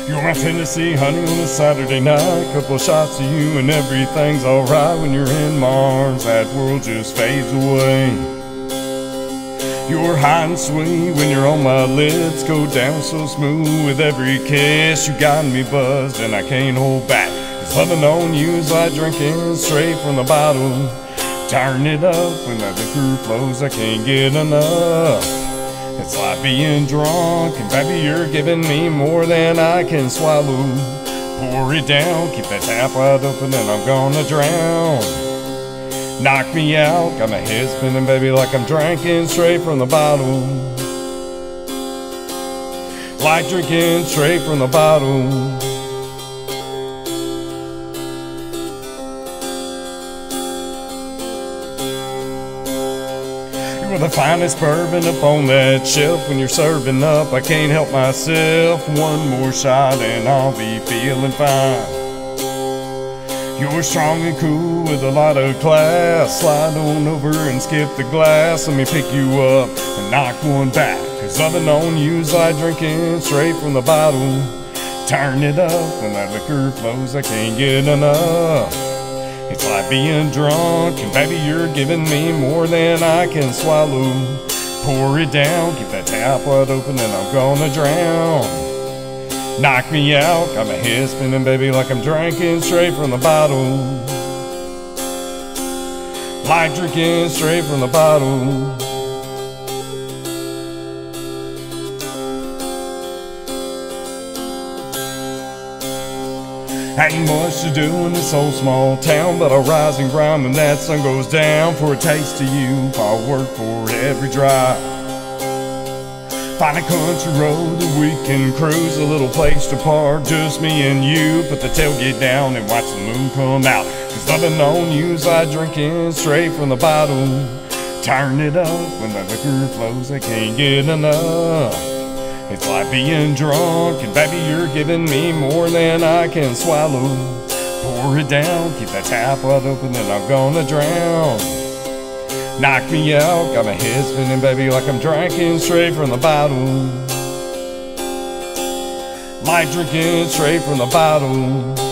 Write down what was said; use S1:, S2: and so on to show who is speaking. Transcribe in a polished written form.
S1: You're my Tennessee honey on a Saturday night. Couple shots of you and everything's alright. When you're in Mars, that world just fades away. You're high and sweet when you're on my lips. Go down so smooth with every kiss. You got me buzzed and I can't hold back. 'Cause loving on you's like drinking straight from the bottle. Turn it up when that liquor flows, I can't get enough. It's like being drunk, and baby you're giving me more than I can swallow. Pour it down, keep that tap wide open and I'm gonna drown. Knock me out, got my head spinning baby like I'm drinking straight from the bottle. Like drinking straight from the bottle. You're the finest bourbon up on that shelf. When you're serving up, I can't help myself. One more shot and I'll be feeling fine. You're strong and cool with a lot of class. Slide on over and skip the glass. Let me pick you up and knock one back. 'Cause loving on you's like drinking straight from the bottle. Turn it up when that liquor flows, I can't get enough. It's like being drunk, and baby you're giving me more than I can swallow. Pour it down, keep that tap wide open and I'm gonna drown. Knock me out, got my head spinning baby like I'm drinking straight from the bottle. Like drinking straight from the bottle. Ain't much to do in this old small town, but I'll rise and grind when that sun goes down. For a taste of you, I'll work for every drive. Find a country road that we can cruise, a little place to park, just me and you. Put the tailgate down and watch the moon come out. 'Cause loving on you's like drinking straight from the bottle. Turn it up when the liquor flows, I can't get enough. It's like being drunk, and baby you're giving me more than I can swallow. Pour it down, keep that tap wide open and I'm gonna drown. Knock me out, got my head spinning baby like I'm drinking straight from the bottle. Like drinking straight from the bottle.